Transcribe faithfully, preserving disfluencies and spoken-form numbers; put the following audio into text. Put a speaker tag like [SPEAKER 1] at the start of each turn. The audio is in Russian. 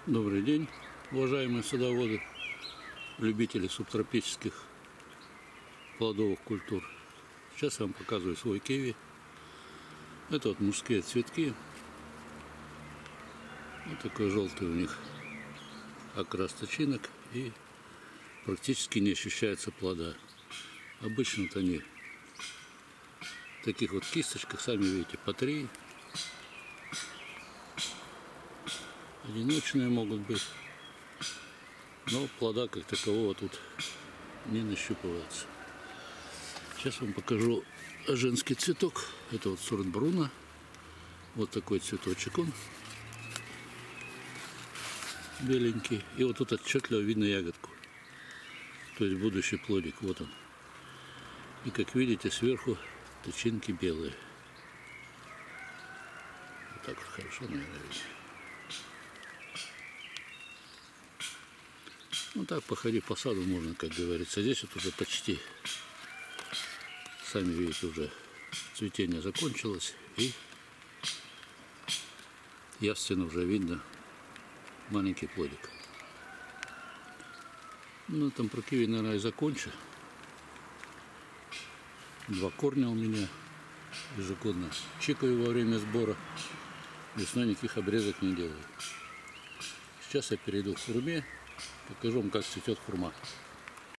[SPEAKER 1] Добрый день, уважаемые садоводы, любители субтропических плодовых культур. Сейчас я вам показываю свой киви. Это вот мужские цветки. Вот такой желтый у них окрас тычинок, и практически не ощущается плода. Обычно вот они в таких вот кисточках, сами видите, по три. Одиночные могут быть, но плода как такового тут не нащупывается. Сейчас вам покажу женский цветок. Это вот сорт Бруно. Вот такой цветочек он. Беленький. И вот тут отчетливо видно ягодку. То есть будущий плодик. Вот он. И как видите, сверху тычинки белые. Вот так вот хорошо, наверное, видно. Ну так, походив по саду можно, как говорится. Здесь вот уже почти, сами видите, уже цветение закончилось. И явственно уже видно маленький плодик. Ну, там про киви, наверное, и закончу. Два корня у меня. Ежегодно чикаю во время сбора. Весной никаких обрезок не делаю. Сейчас я перейду к хурме. Покажу вам, как цветет хурма.